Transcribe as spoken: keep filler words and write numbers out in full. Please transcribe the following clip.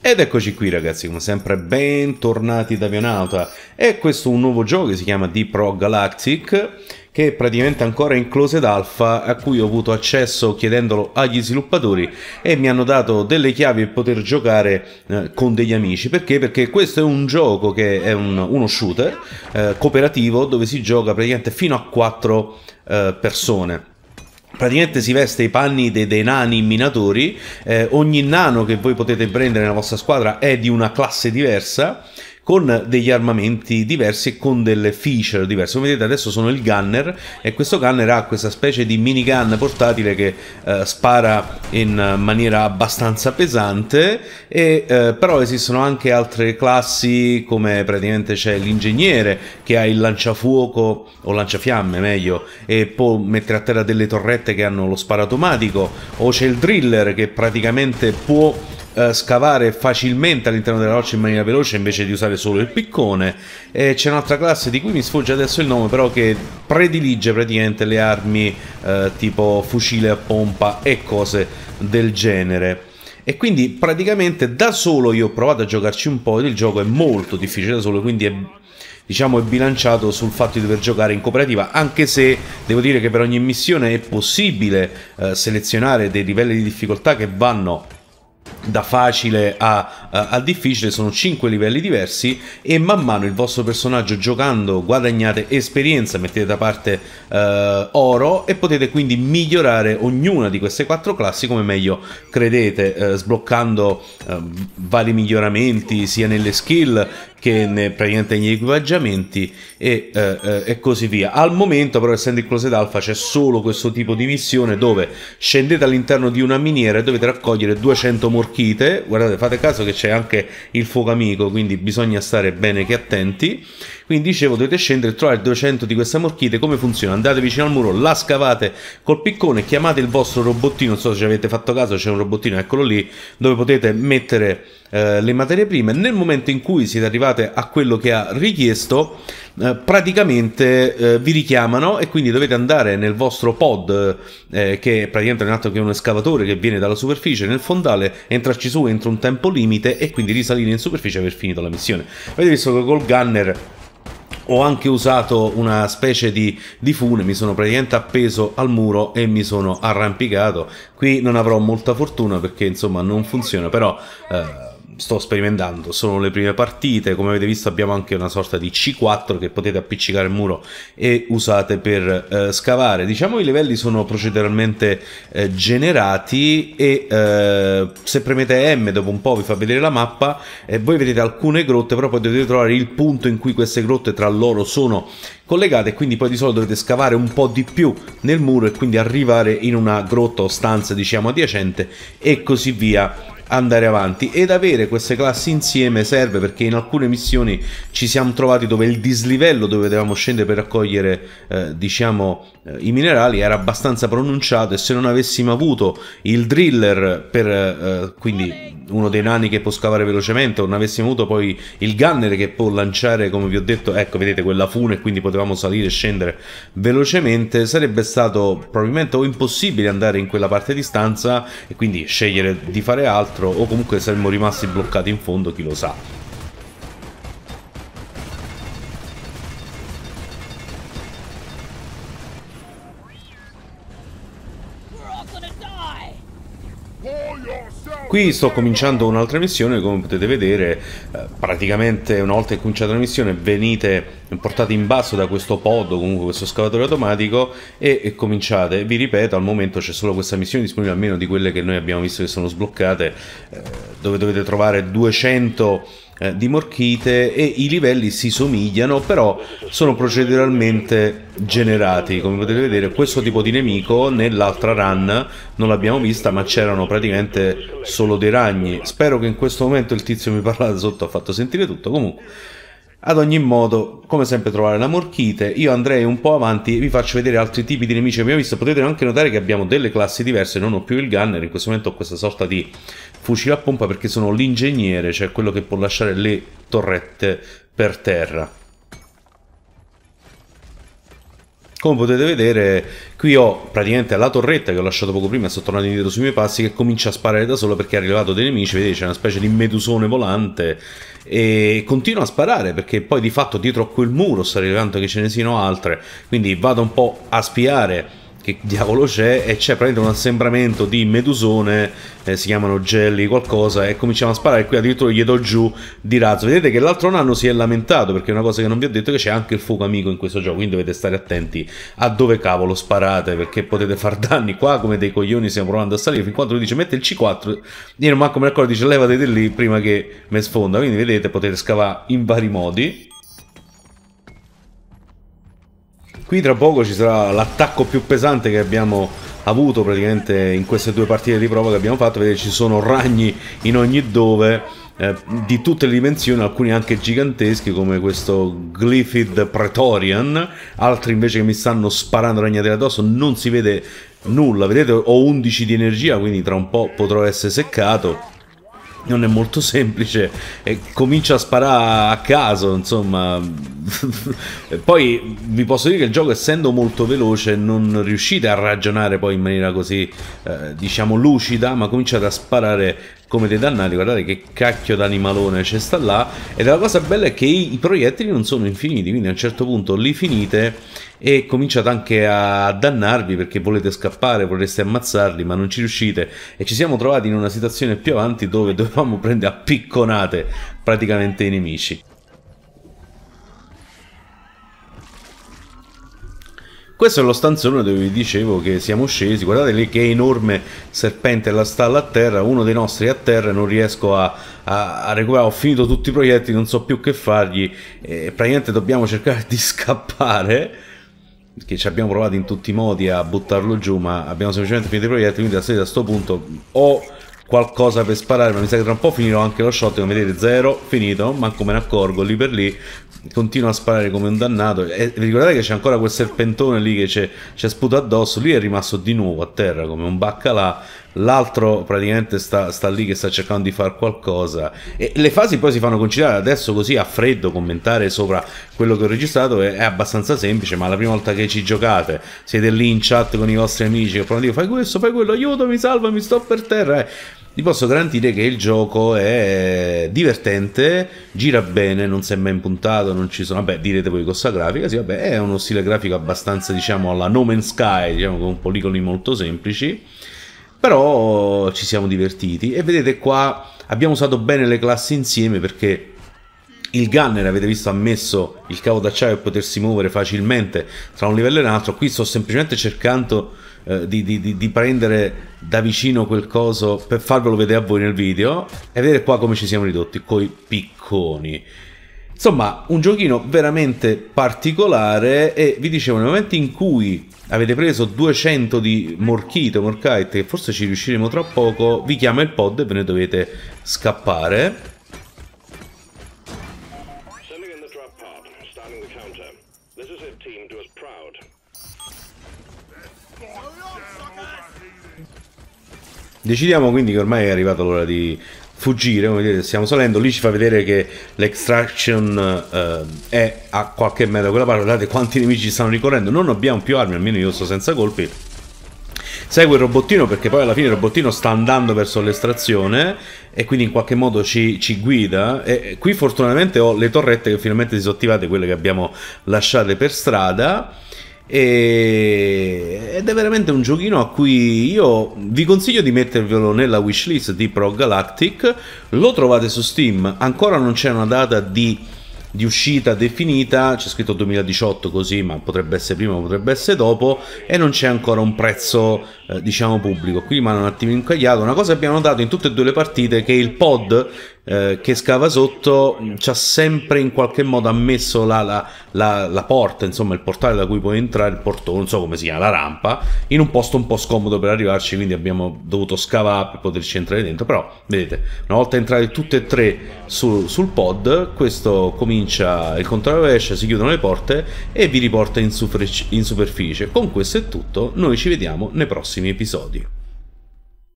Ed eccoci qui ragazzi, come sempre bentornati da Avionauta, e questo è un nuovo gioco che si chiama Deep Rock Galactic, che è praticamente ancora in closed alpha, a cui ho avuto accesso chiedendolo agli sviluppatori e mi hanno dato delle chiavi per poter giocare eh, con degli amici. Perché? Perché questo è un gioco che è un, uno shooter eh, cooperativo dove si gioca praticamente fino a quattro eh, persone. Praticamente si veste i panni dei, dei nani minatori, eh, ogni nano che voi potete prendere nella vostra squadra è di una classe diversa, con degli armamenti diversi e con delle feature diverse. Come vedete adesso sono il gunner, e questo gunner ha questa specie di minigun portatile che eh, spara in maniera abbastanza pesante, e, eh, però esistono anche altre classi, come praticamente c'è l'ingegnere che ha il lanciafuoco, o lanciafiamme meglio, e può mettere a terra delle torrette che hanno lo sparo automatico, o c'è il driller che praticamente può Uh, scavare facilmente all'interno della roccia in maniera veloce invece di usare solo il piccone. E c'è un'altra classe di cui mi sfugge adesso il nome, però che predilige praticamente le armi uh, tipo fucile a pompa e cose del genere. E quindi praticamente da solo io ho provato a giocarci un po', il gioco è molto difficile da solo, quindi è, diciamo, è bilanciato sul fatto di dover giocare in cooperativa, anche se devo dire che per ogni missione è possibile uh, selezionare dei livelli di difficoltà che vanno da facile a, a, a difficile. Sono cinque livelli diversi, e man mano il vostro personaggio giocando guadagnate esperienza, mettete da parte eh, oro, e potete quindi migliorare ognuna di queste quattro classi come meglio credete, eh, sbloccando eh, vari miglioramenti sia nelle skill che ne, praticamente negli equipaggiamenti e, eh, eh, e così via. Al momento però, essendo in closed alpha, c'è solo questo tipo di missione dove scendete all'interno di una miniera e dovete raccogliere duecento morchite. Guardate, fate caso che c'è anche il fuoco amico, quindi bisogna stare bene che attenti. Quindi dicevo, dovete scendere e trovare duecento di queste morchite. Come funziona? Andate vicino al muro, la scavate col piccone, chiamate il vostro robottino, non so se ci avete fatto caso, c'è un robottino, eccolo lì, dove potete mettere eh, le materie prime. Nel momento in cui siete arrivate a quello che ha richiesto, eh, praticamente eh, vi richiamano, e quindi dovete andare nel vostro pod, eh, che è praticamente un altro che un escavatore che viene dalla superficie, nel fondale, entrarci su entro un tempo limite e quindi risalire in superficie per aver finito la missione. Avete visto che col gunner ho anche usato una specie di, di fune, mi sono praticamente appeso al muro e mi sono arrampicato. Qui non avrò molta fortuna perché insomma non funziona, però eh, sto sperimentando, sono le prime partite. Come avete visto abbiamo anche una sorta di C quattro che potete appiccicare al muro e usate per eh, scavare. Diciamo i livelli sono proceduralmente eh, generati, e eh, se premete M dopo un po' vi fa vedere la mappa, e voi vedete alcune grotte, però poi dovete trovare il punto in cui queste grotte tra loro sono collegate, e quindi poi di solito dovete scavare un po' di più nel muro e quindi arrivare in una grotta o stanza diciamo adiacente, e così via andare avanti. Ed avere queste classi insieme serve, perché in alcune missioni ci siamo trovati dove il dislivello dove dovevamo scendere per raccogliere eh, diciamo eh, i minerali era abbastanza pronunciato, e se non avessimo avuto il driller per eh, quindi uno dei nani che può scavare velocemente, o non avessimo avuto poi il gunner che può lanciare, come vi ho detto, ecco vedete quella fune, e quindi potevamo salire e scendere velocemente, sarebbe stato probabilmente o impossibile andare in quella parte di stanza e quindi scegliere di fare altro, o comunque saremmo rimasti bloccati in fondo, chi lo sa. Qui sto cominciando un'altra missione, come potete vedere, eh, praticamente una volta che cominciate la missione venite portati in basso da questo pod, o comunque questo scavatore automatico, e, e cominciate. Vi ripeto, al momento c'è solo questa missione disponibile, almeno di quelle che noi abbiamo visto che sono sbloccate, eh, dove dovete trovare duecento eh, di morchite, e i livelli si somigliano, però sono proceduralmente generati. Come potete vedere, questo tipo di nemico nell'altra run non l'abbiamo vista, ma c'erano praticamente solo dei ragni. Spero che in questo momento il tizio mi parla da sotto ha fatto sentire tutto. Comunque, ad ogni modo, come sempre trovare la morchite. Io andrei un po' avanti e vi faccio vedere altri tipi di nemici che abbiamo visto. Potete anche notare che abbiamo delle classi diverse. Non ho più il gunner, in questo momento ho questa sorta di fucile a pompa perché sono l'ingegnere, cioè quello che può lasciare le torrette per terra. Come potete vedere, qui ho praticamente la torretta che ho lasciato poco prima e sono tornato indietro sui miei passi, che comincia a sparare da solo perché è arrivato dei nemici. Vedete, c'è una specie di medusone volante e continua a sparare perché poi di fatto dietro a quel muro sta arrivando che ce ne siano altre, quindi vado un po' a spiare che diavolo c'è, e c'è praticamente un assembramento di medusone, eh, si chiamano jelly qualcosa, e cominciamo a sparare. Qui addirittura gli do giù di razzo. Vedete che l'altro nano si è lamentato perché è una cosa che non vi ho detto, che c'è anche il fuoco amico in questo gioco, quindi dovete stare attenti a dove cavolo sparate perché potete far danni. Qua come dei coglioni stiamo provando a salire fin quando lui dice mette il C quattro, io non manco me ne accorgo, dice levate di lì prima che mi sfonda. Quindi vedete, potete scavare in vari modi. Qui tra poco ci sarà l'attacco più pesante che abbiamo avuto praticamente in queste due partite di prova che abbiamo fatto. Vedete, ci sono ragni in ogni dove, eh, di tutte le dimensioni, alcuni anche giganteschi come questo Glyphid Praetorian, altri invece che mi stanno sparando ragnatele addosso, non si vede nulla. Vedete, ho undici di energia, quindi tra un po' potrò essere seccato. Non è molto semplice e comincia a sparare a caso, insomma. Poi vi posso dire che il gioco, essendo molto veloce, non riuscite a ragionare poi in maniera così eh, diciamo lucida, ma cominciate a sparare come dei dannati. Guardate che cacchio d'animalone c'è sta là. E la cosa bella è che i, i proiettili non sono infiniti, quindi a un certo punto li finite e cominciate anche a dannarvi perché volete scappare, vorreste ammazzarli ma non ci riuscite, e ci siamo trovati in una situazione più avanti dove dovevamo prendere a picconate praticamente i nemici. Questo è lo stanzone dove vi dicevo che siamo scesi. Guardate lì che enorme serpente la stalla a terra, uno dei nostri è a terra e non riesco a, a, a recuperare, ho finito tutti i proiettili, non so più che fargli, e praticamente dobbiamo cercare di scappare, che ci abbiamo provato in tutti i modi a buttarlo giù ma abbiamo semplicemente finito i proiettili. Quindi a questo punto ho qualcosa per sparare, ma mi sa che tra un po' finirò anche lo shotgun. Vedete, zero, finito, manco me ne accorgo, lì per lì continuo a sparare come un dannato. E vi ricordate che c'è ancora quel serpentone lì che ci sputa addosso? Lui è rimasto di nuovo a terra come un baccalà, l'altro praticamente sta, sta lì che sta cercando di fare qualcosa. E le fasi poi si fanno conciliare. Adesso così a freddo commentare sopra quello che ho registrato è, è abbastanza semplice, ma la prima volta che ci giocate siete lì in chat con i vostri amici che provano a dire fai questo, fai quello, aiutami, salvami, sto per terra, eh. Vi posso garantire che il gioco è divertente, gira bene, non si è mai impuntato, non ci sono, vabbè, direte voi con sta grafica, sì, vabbè, è uno stile grafico abbastanza, diciamo, alla No Man's Sky, diciamo, con poligoni molto semplici, però ci siamo divertiti. E vedete qua abbiamo usato bene le classi insieme perché il gunner, avete visto, ha messo il cavo d'acciaio per potersi muovere facilmente tra un livello e l'altro. Qui sto semplicemente cercando eh, di, di, di prendere da vicino quel coso per farvelo vedere a voi nel video, e vedete qua come ci siamo ridotti coi picconi. Insomma, un giochino veramente particolare. E vi dicevo, nel momento in cui avete preso duecento di morchite o morkite, che forse ci riusciremo tra poco, vi chiama il pod e ve ne dovete scappare. Decidiamo quindi che ormai è arrivata l'ora di fuggire. Come vedete stiamo salendo, lì ci fa vedere che l'extraction eh, è a qualche metro da quella parte. Guardate quanti nemici stanno ricorrendo, non abbiamo più armi, almeno io sto senza colpi. Segue il robottino perché poi alla fine il robottino sta andando verso l'estrazione e quindi in qualche modo ci, ci guida. E qui fortunatamente ho le torrette che finalmente si sono attivate, quelle che abbiamo lasciate per strada. E... ed è veramente un giochino a cui io vi consiglio di mettervelo nella wishlist di Prog Galactic. Lo trovate su Steam, ancora non c'è una data di, di uscita definita, c'è scritto duemiladiciotto così, ma potrebbe essere prima, potrebbe essere dopo, e non c'è ancora un prezzo eh, diciamo pubblico. Qui mi hanno un attimo incagliato. Una cosa che abbiamo notato in tutte e due le partite è che il pod eh, che scava sotto ci ha sempre in qualche modo ammesso la, la, la, la porta, insomma il portale da cui puoi entrare, il portone, non so come si chiama, la rampa, in un posto un po' scomodo per arrivarci, quindi abbiamo dovuto scavare per poterci entrare dentro. Però vedete, una volta entrate tutte e tre su, sul pod, questo comincia il controllo rovescia, si chiudono le porte e vi riporta in, super, in superficie. Con questo è tutto, noi ci vediamo nei prossimi episodi.